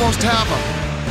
almost have him.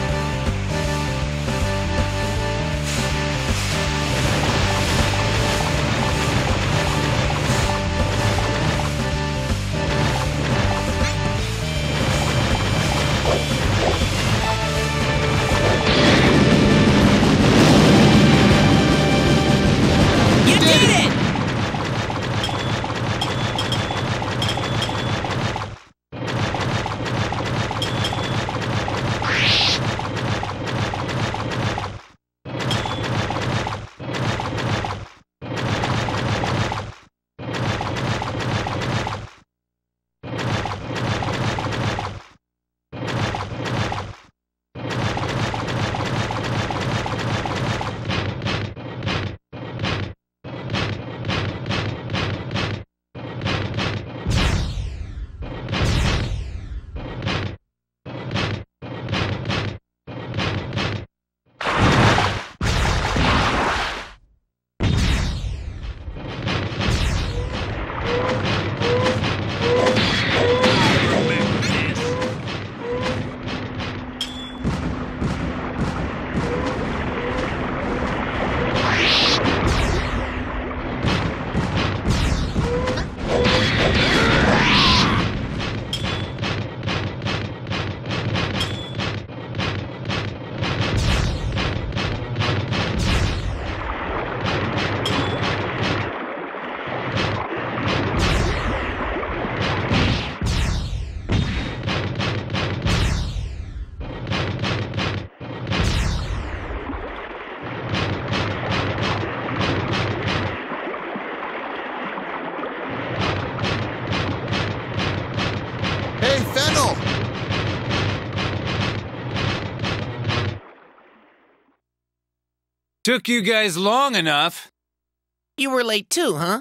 Took you guys long enough. You were late too, huh?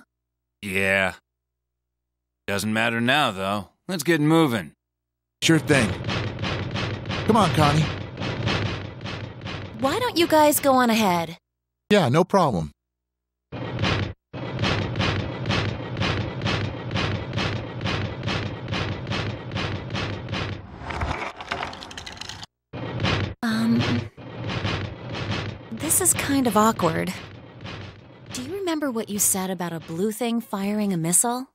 Yeah. Doesn't matter now, though. Let's get moving. Sure thing. Come on, Connie. Why don't you guys go on ahead? Yeah, no problem. This is kind of awkward. Do you remember what you said about a blue thing firing a missile?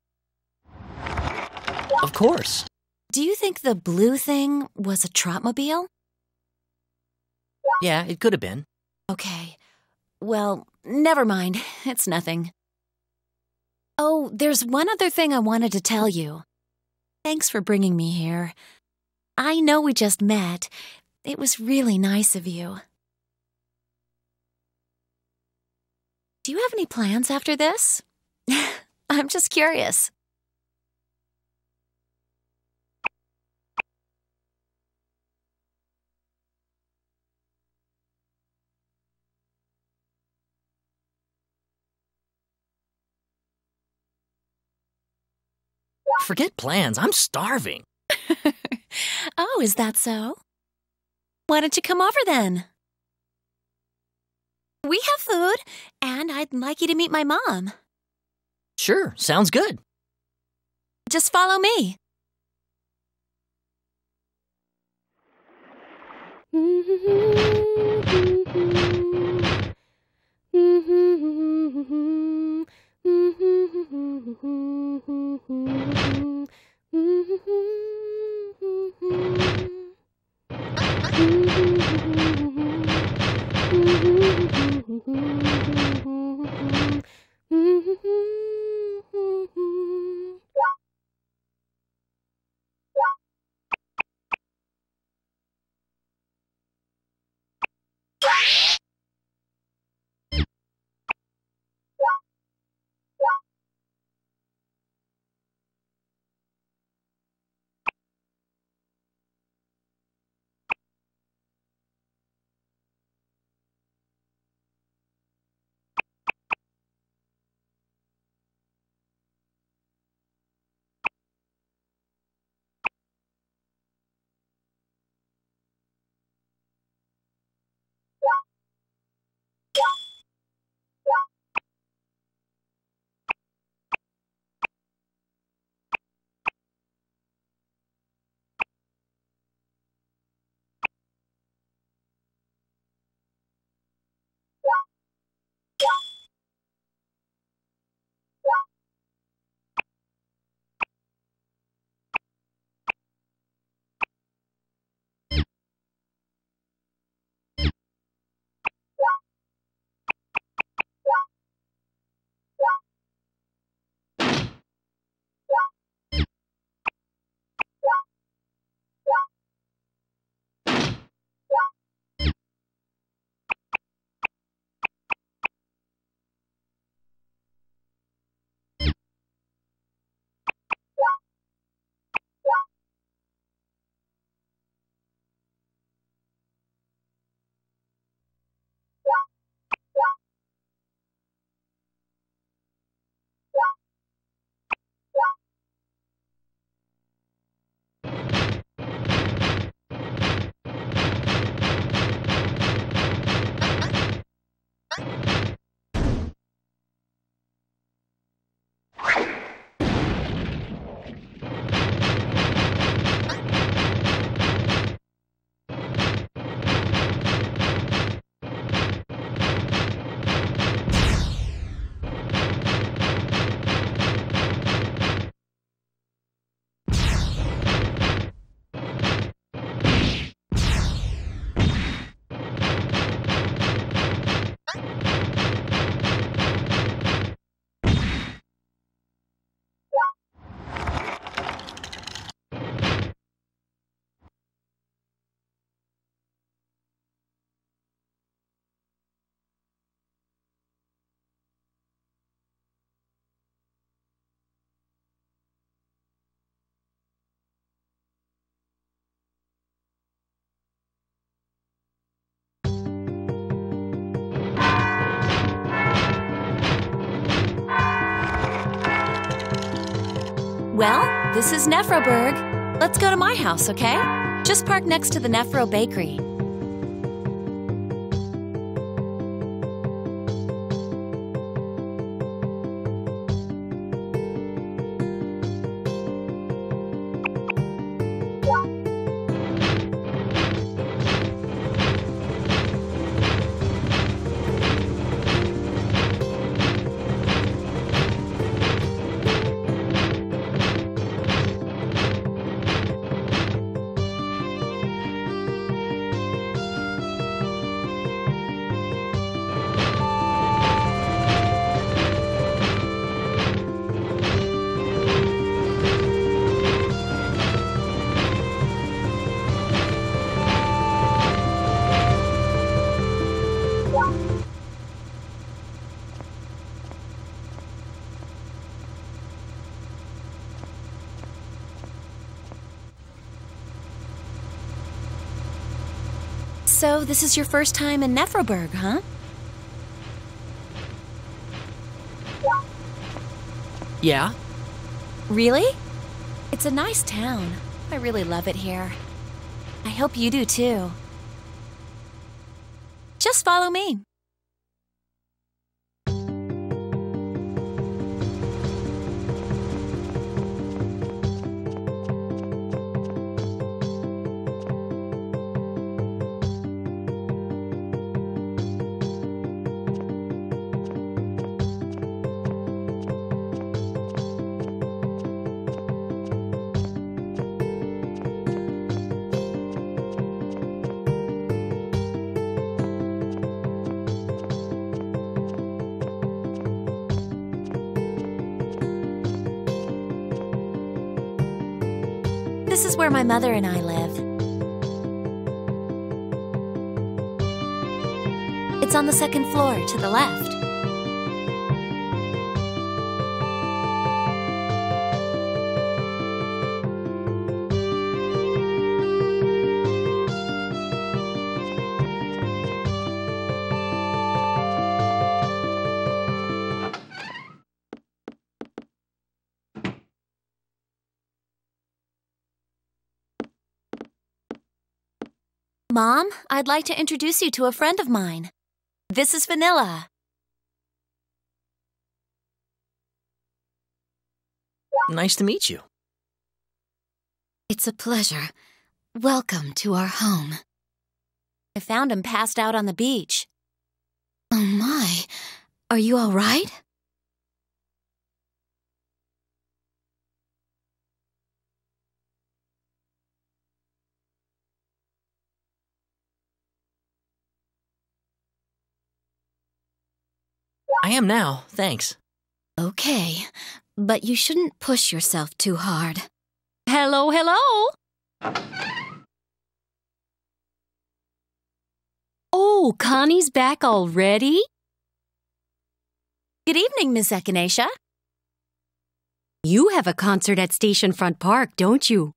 Of course. Do you think the blue thing was a Trotmobile? Yeah, it could have been. Okay. Well, never mind. It's nothing. Oh, there's one other thing I wanted to tell you. Thanks for bringing me here. I know we just met. It was really nice of you. Do you have any plans after this? I'm just curious. Forget plans. I'm starving. Oh, is that so? Why don't you come over then? We have food, and I'd like you to meet my mom. Sure, sounds good. Just follow me. Well, this is Nefroburg. Let's go to my house, okay? Just park next to the Nefro bakery. So, this is your first time in Nefroburg, huh? Yeah? Really? It's a nice town. I really love it here. I hope you do too. Just follow me. This is where my mother and I live. It's on the second floor to the left. Mom, I'd like to introduce you to a friend of mine. This is Vanilla. Nice to meet you. It's a pleasure. Welcome to our home. I found him passed out on the beach. Oh my, are you all right? I am now, thanks. Okay, but you shouldn't push yourself too hard. Hello, hello! Oh, Connie's back already? Good evening, Miss Echinacea. You have a concert at Station Front Park, don't you?